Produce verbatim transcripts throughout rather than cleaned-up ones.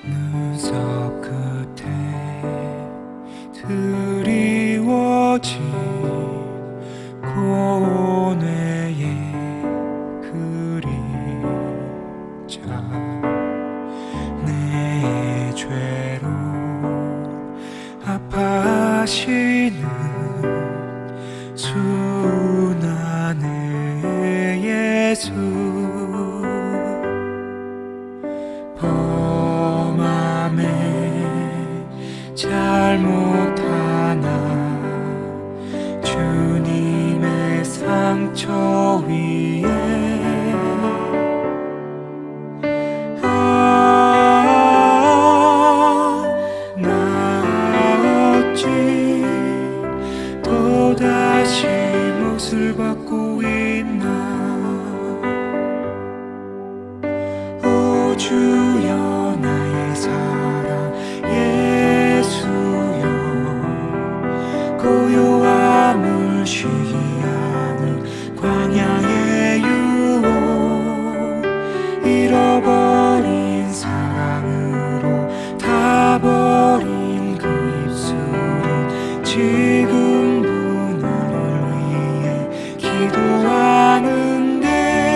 눈썹 끝에 드리워진 고뇌의 그림자, 내 죄로 아파하시는 순환의 예수, 범함에 잘못 하나 주님의 상처 위에 아, 나 어찌 또다시 못을 받고 있나. 오 주여 나의 사랑 예수여, 고요함을 쉬게 하는 광야의 유혹, 잃어버린 사랑으로 타버린 그 입술은 지금도 나를 위해 기도하는데,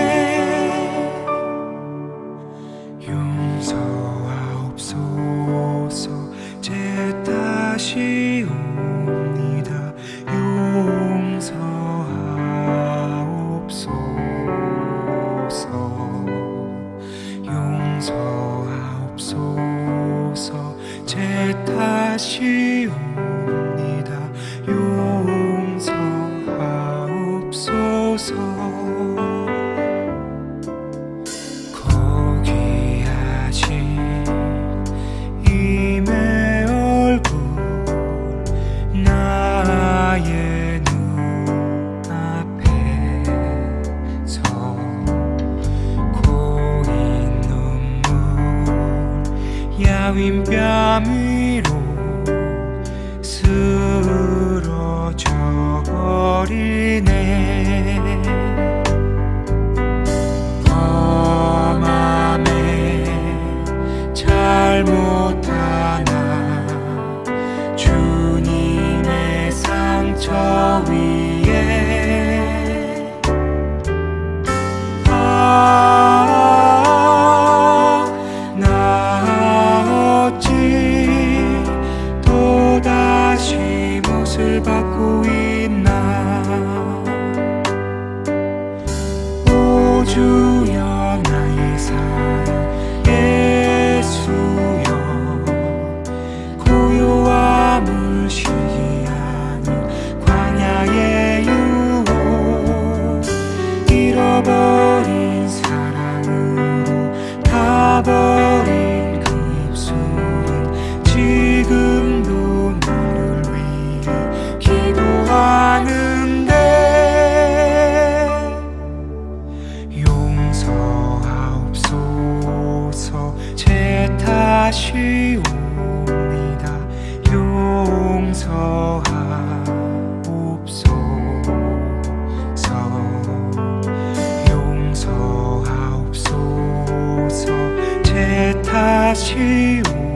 용서하옵소서 제 다시 옵니다. 용서하옵소서, 용서하옵소서 제 다시 옵니다. 용서하옵소서. 거기하신 임의 얼굴 나의 눈앞에서 고인 눈물 야윈 뺨 위로 쓰러져 버리네. 범함에 잘못 하나 주님의 상처 위에 아, 나 어찌 또다시 못을 받고 있나. 오 주여 나의 사랑 예수여, 고요함을 쉬게 하는 광야의 유혹, 잃어버린 사랑으로 타버린 그 입술은 지금도 나를 위해 기도하는데, 용서하옵소서 제 다시 옵니다. 용서하옵소서, 용서하옵소서 제 다시 옵니다.